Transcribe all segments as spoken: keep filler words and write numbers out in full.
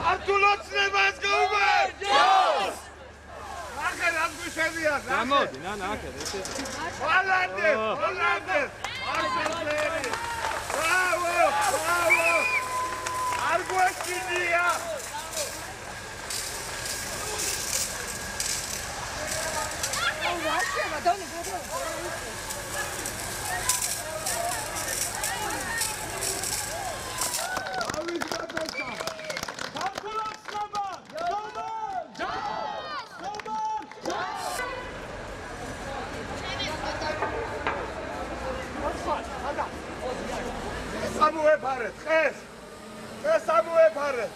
ართულოცნებას გაუბარ! ჯოს! ახლა რა გვიშევია? გამოდი, ნანა, აქ ეს ეს. ჰოლანდე, ჰოლანდე! არჩეველი! ბრავო, ბრავო! არ გვექცია! Василий, да, не буду. Самуэпарет, ხეს. ხეს სამუეფარეთ.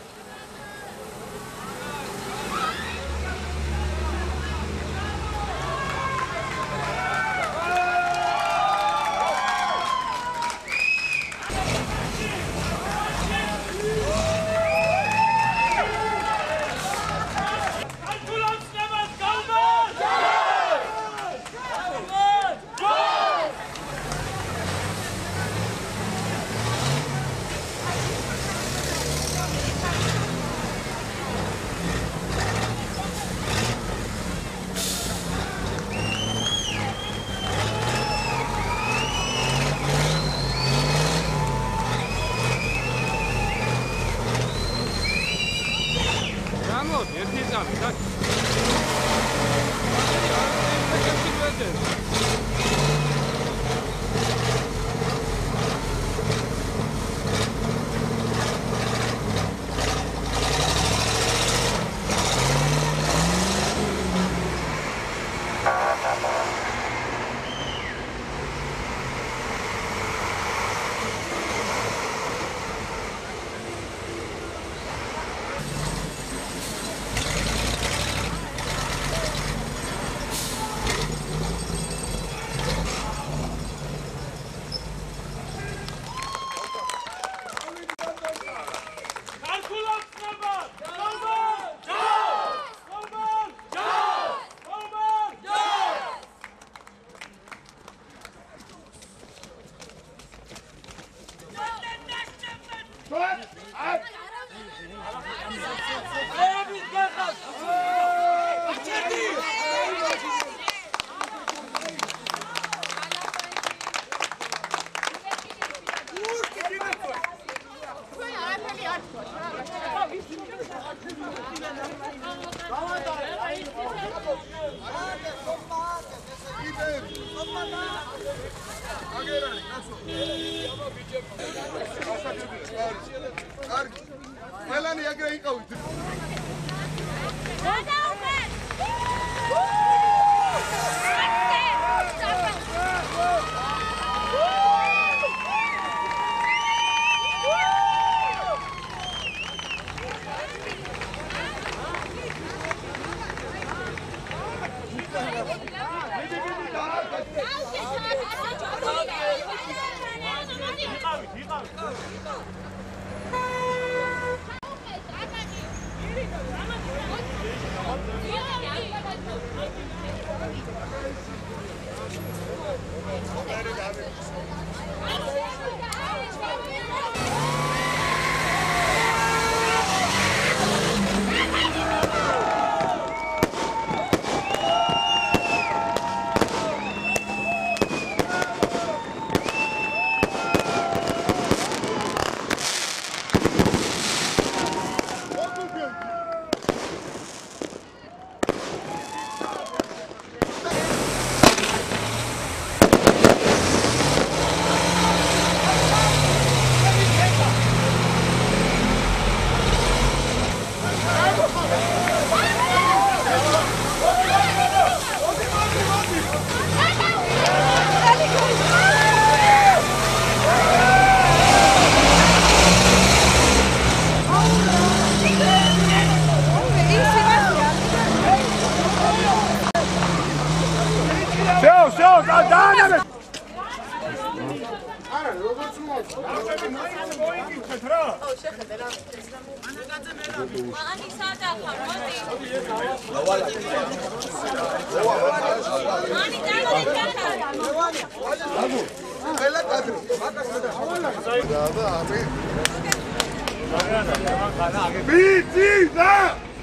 ბიძინა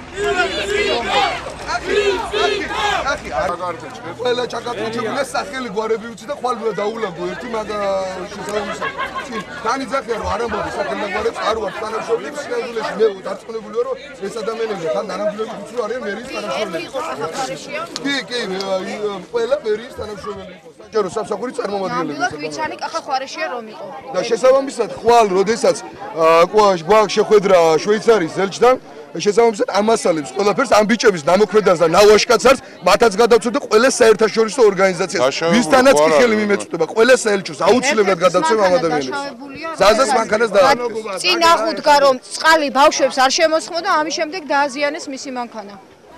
ყველა ჩაკატუჩებულა სახელი გვარები უცი და ხვალ დაულაგო ერთი მაგა შესაბამისად. განიძახია რომ არ ამბობი სახელი და გვარებს არ ვარ თანამშრომლები სინამდვილეში მე დარწმუნებული ვარ რომ ეს ადამიანები თან თანამშრომლები უცი რომ არიან მერიის თანამშრომლები. კი, კი, ყველა მერიის თანამშრომელი იყო. საჯარო სამსახურის წარმომადგენელი. ნამდვილად ვიცანი კახა ხوارეშია რომ იყო. და შესაბამისად ხვალ როდესაც გვაქვს შეხვედრა შვეიცარიის ელჩთან შესაბამისად ამასალებს ყველაფერს ამ ბიჭების ნამოქმედას და ნავაშკაცებს მათაც გადავწყვეტ ყველა საერთაშორისო ორგანიზაციას ვისთანაც კი ხელი მიმეწვდება ყველა საელჩოს აუცილებლად გადავწყვეტ ამ ადამიანებს ზაზას მანქანას და წინ აღუდგა რომ წყალი ბავშვებს არ შემოსხმო და ამის შემდეგ დააზიანეს მისი მანქანა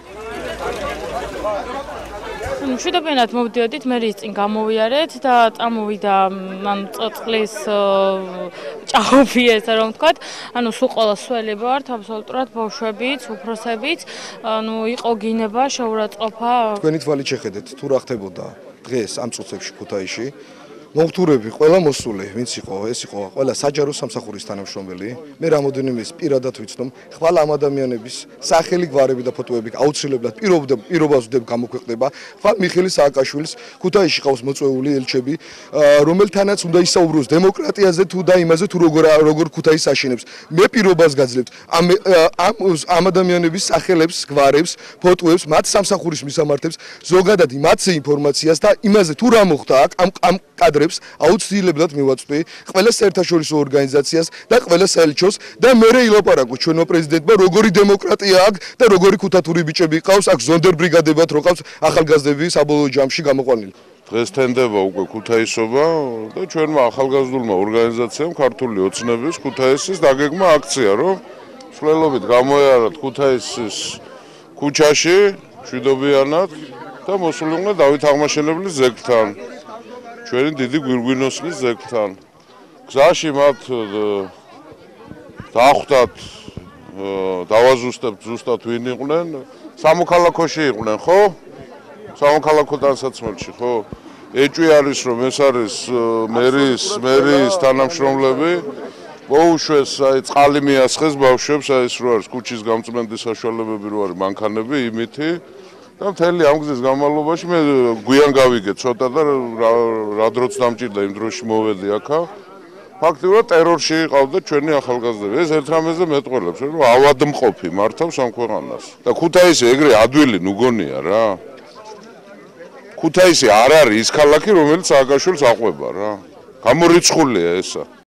მშვიდობიანად მოვდიოდით მერის წინ გამოვიარეთ და წამოვიდა ან წოწყლის ჭაობი ესა რომ ვთქვათ ანუ სულ ყველა სველი ვართ აბსოლუტურად ბავშვებიც უფროსებიც ანუ იყო გინება შეურაცხყოფა თქვენი თვალით შეხედეთ თუ რა ხდებოდა დღეს ამ წუთებში ქუთაისში მომხდურები ყველა მოსული ვინც იყო ეს იყო ყველა საჯარო სამსახურის თანამშრომელი მე რამოდენიმეს პირადად ვიცნობ ხვალ ამ ადამიანების სახელი გვარები და ფოტოები აუცილებლად პირობას ვდებ გამოქვეყნება ხვალ მიხეილ სააკაშვილის ქუთაისში ყავს მოწვეული ელჩები რომელთანაც უნდა ისაუბროს დემოკრატიაზე თუ და იმაზე თუ როგორ როგორ ქუთაისს აშენებს მე პირობას გაძლევთ ამ ამ ადამიანების სახელებს გვარებს ფოტოებს მათ სამსახურის მისამართებს ზოგადად იმათზე ინფორმაციას და იმაზე თუ რა მოხდა აქ ამ კადრებს აუცილებლად მივაწვდი ყველა საერთაშორისო ორგანიზაციას და ყველა საელჩოს და მე ილაპარაკო ჩვენო პრეზიდენტმა როგორი დემოკრატია აქვს და როგორი ქუთათური ბიჭები ყავს აქ ზონდერ ბრიგადებად რო ყავს ახალგაზრდები საბოლოო ჯამში გამოყვანილი დღეს თენდება უკვე ქუთაისობა და ჩვენმა ახალგაზრდულმა ორგანიზაციამ ქართული ოცნების ქუთაისის დაგეგმა აქცია რომ მსვლელობით გამოიარათ ქუთაისის ქუჩაში მშვიდობიანად და მოსულიყვნენ დავით აღმაშენებლის ზეგლთან ჩვენი დიდი გვირგვინოსნის ზეგლთან. გზაში მათ დახვდათ დავაზუსტებთ ზუსტად ვინ იყვნენ. სამოქალაქოში იყვნენ, ხო? სამოქალაქო დასაცმელში, ხო? ეჭვი არის რომ ეს არის მერის მერის თანამშრომლები. მოუშვეს აი წყალი მიასხეს ბავშვებს, აი ეს რო არის ქუჩის გამწმენდის საშუალებები რო არის მანქანები იმითი. და მთელი ამ გზის განმავლობაში მე გვიან გავიგე ცოტა და რა დროც დამჭირდა იმ დროში მოვედი აქა ფაქტიურად ტერორში ყავდა ჩვენი ახალგაზრდები ეს ერთ რამეზე მეტყველებს რომ ავადმყოფი მართავს ამ ქვეყანას და ქუთაისი ეგრე ადვილი ნუგონია რა ქუთაისი არ არის ის ქალაქი რომელიც სააკაშვილს აყვება რა გამორიცხულია ესა